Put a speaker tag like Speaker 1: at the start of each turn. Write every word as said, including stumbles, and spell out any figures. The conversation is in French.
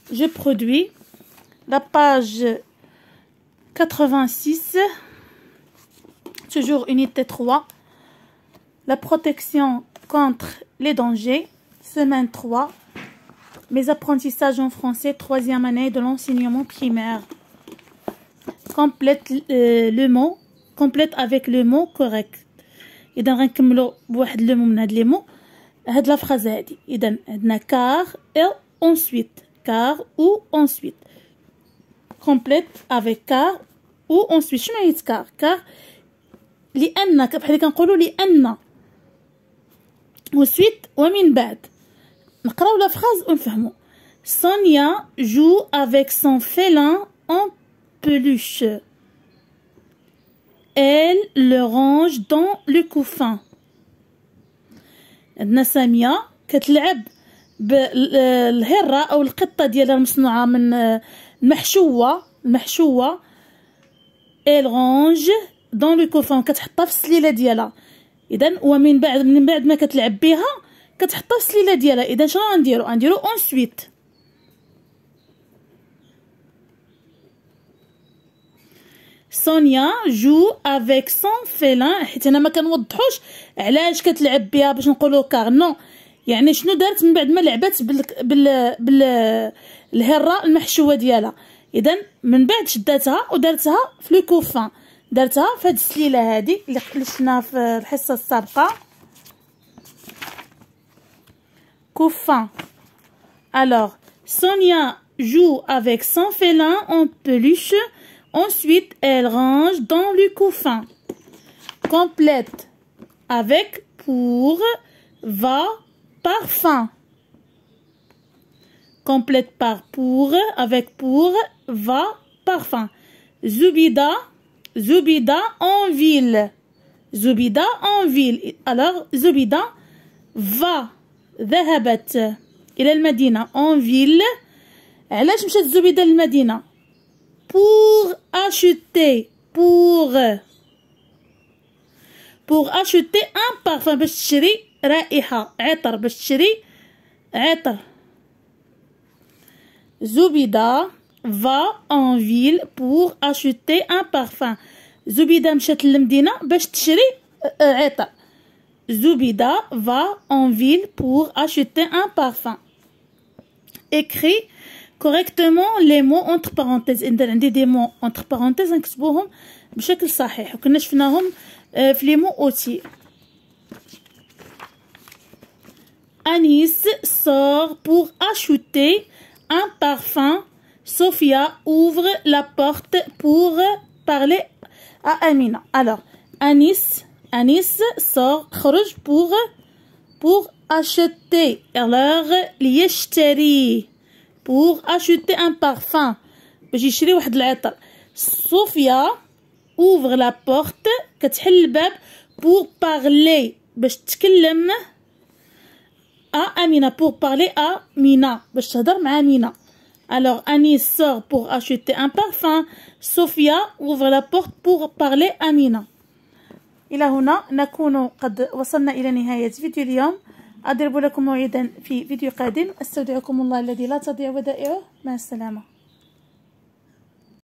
Speaker 1: je produis. La page quatre-vingt-six, toujours unité trois. La protection contre les dangers, semaine trois. Mes apprentissages en français, troisième année de l'enseignement primaire. Complète euh, le mot, complète avec le mot correct. إذا غنكملو بواحد لو مو من هاد لي مو هاد لا فراز هادي. إذا عندنا car et ensuite, car ou ensuite. Complète avec car ou ensuite. شنو هي car؟ car لأن بحال اللي كنقولوا لأن وسويت ومن بعد. نقراو لا فراز ونفهمو. Sonia joue avec son félin en peluche. Elle le range dans le couffin. عندنا سامية كتلعب بالهرة أو القطة ديالها المصنوعة من المحشوة المحشوة. Elle range dans le couffin كتحطها في السليلة ديالها. إذن ومن بعد من بعد ما كتلعب بها كتحطها في السليلة ديالها. إذا شنو غنديرو؟ غنديرو ensuite. Sonia joue avec son félin. حيت انا ما كنوضحوش علاش كتلعب بها باش نقولوا كار نو، يعني شنو دارت من بعد ما لعبات بال بال بال الهره المحشوه ديالها. اذا من بعد شداتها ودارتها في لو كوفان، دارتها في هاد السليله هادي اللي شفناها في الحصه السابقه. كوفان. alors Sonia joue avec son félin en peluche. Ensuite, elle range dans le couffin. Complète avec pour, va, parfum. Complète par pour, avec pour, va, parfum. Zoubida, Zoubida en ville. Zoubida en ville. Alors, Zoubida va, ذهبت إلى المدينة en ville. علاش مشات زبيدة للمدينة؟ pour acheter pour pour acheter un parfum باش تشري رائحة عطر باش تشري عطر. زبيدة va en ville pour acheter un parfum. زبيدة مشات للمدينة باش تشري عطر. زبيدة va en ville pour acheter un parfum. Écrit correctement les mots entre parenthèses. إذا عندي دي مو entre parenthèses نكتبوهم بشكل صحيح وكنا شفناهم في لي مو اوتي. Anis sort pour acheter un parfum. Sophia ouvre la porte pour parler à Amina. Alors Anis Anis sort خرج pour pour acheter. alors ليشتري pour acheter un parfum باش يشري واحد العطر. صوفيا ouvre la porte كتحل الباب pour parler باش تتكلم à Amina pour parler à Mina باش تهضر مع مينا. alors Anis sort pour acheter un parfum. Sophia ouvre la porte pour parler à Mina. إلى هنا نكون قد وصلنا إلى نهاية فيديو اليوم. أضرب لكم موعدا في فيديو قادم. استودعكم الله الذي لا تضيع ودائعه. مع السلامة.